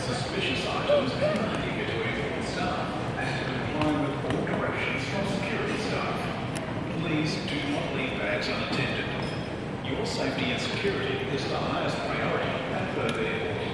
suspicious items and behaviour to inform staff and to comply with all directions from security staff. Please do not leave bags unattended. Your safety and security is the highest priority and further